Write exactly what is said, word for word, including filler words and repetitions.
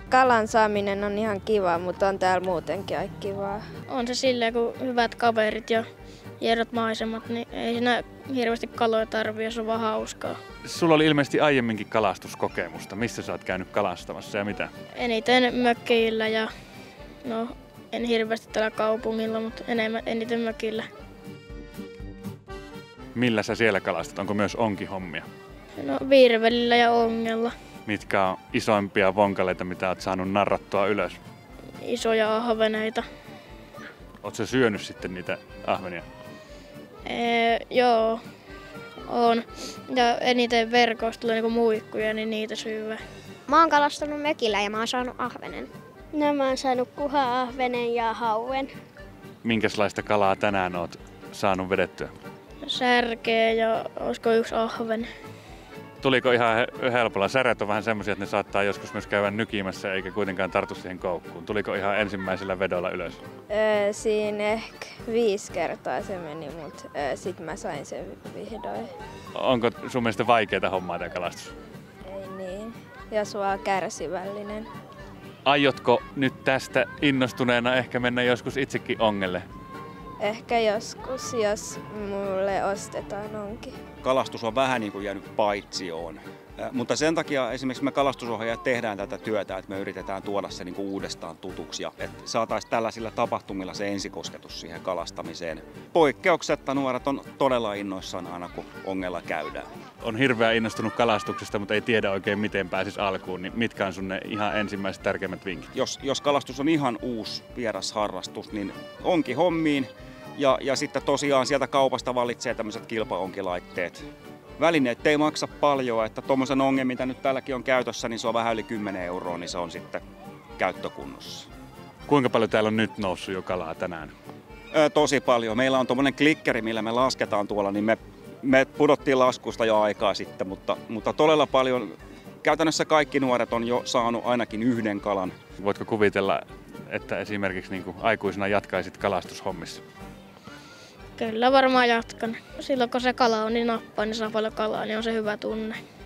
Kalan saaminen on ihan kiva, mutta on täällä muutenkin aika kivaa. On se silleen, kun hyvät kaverit ja hienot maisemat, niin ei siinä hirveästi kaloja tarvitse, jos on vaan hauskaa. Sulla oli ilmeisesti aiemminkin kalastuskokemusta. Missä sä oot käynyt kalastamassa ja mitä? Eniten mökkeillä ja no en hirveästi täällä kaupungilla, mutta enemmän, eniten mökillä. Millä sä siellä kalastat? Onko myös onkihommia? No virvelillä ja ongella. Mitkä on isoimpia vonkaleita, mitä oot saanut narrattua ylös? Isoja ahveneita. Oot sä syönyt sitten niitä ahvenia? Ee, joo, on. Ja eniten verkoista tulee niinku muikkuja, niin niitä syövä. Mä oon kalastanut mökillä ja mä oon saanut ahvenen. No mä oon saanut kuha-ahvenen ja hauen. Minkälaista kalaa tänään oot saanut vedettyä? Särkeä ja olisiko yksi ahven. Tuliko ihan helpolla? Särät on vähän semmoisia, että ne saattaa joskus myös käydä nykimässä eikä kuitenkaan tartu siihen koukkuun. Tuliko ihan ensimmäisellä vedolla ylös? Öö, siinä ehkä viisi kertaa se meni, mutta öö, sit mä sain sen vihdoin. Onko sun mielestä vaikeaa hommaa tämä kalastus? Ei niin, jos vaan kärsivällinen. Aiotko nyt tästä innostuneena ehkä mennä joskus itsekin ongelle? Ehkä joskus, jos mulle ostetaan onkin. Kalastus on vähän niin kuin jäänyt paitsioon. Mutta sen takia esimerkiksi me kalastusohjaajat tehdään tätä työtä, että me yritetään tuoda se niin kuin uudestaan tutuksi ja että saataisiin tällaisilla tapahtumilla se ensikosketus siihen kalastamiseen. Poikkeuksetta nuoret on todella innoissaan aina, kun ongella käydään. On hirveän innostunut kalastuksesta, mutta ei tiedä oikein miten pääsisi alkuun, niin mitkä on sun ne ihan ensimmäiset tärkeimmät vinkit? Jos, jos kalastus on ihan uusi vieras harrastus, niin onkin hommiin. Ja, ja sitten tosiaan sieltä kaupasta valitsee tämmöiset kilpaonkilaitteet. Välineet ei maksa paljon, että tuommoisen ongen, mitä nyt täälläkin on käytössä, niin se on vähän yli kymmenen euroa, niin se on sitten käyttökunnossa. Kuinka paljon täällä on nyt noussut jo kalaa tänään? Ö, tosi paljon. Meillä on tuommoinen klikkeri, millä me lasketaan tuolla, niin me, me pudottiin laskusta jo aikaa sitten, mutta, mutta todella paljon. Käytännössä kaikki nuoret on jo saanut ainakin yhden kalan. Voitko kuvitella, että esimerkiksi niin kuin aikuisena jatkaisit kalastushommissa? Kyllä varmaan jatkan. Silloin kun se kala on niin nappaa, niin saa paljon kalaa, niin on se hyvä tunne.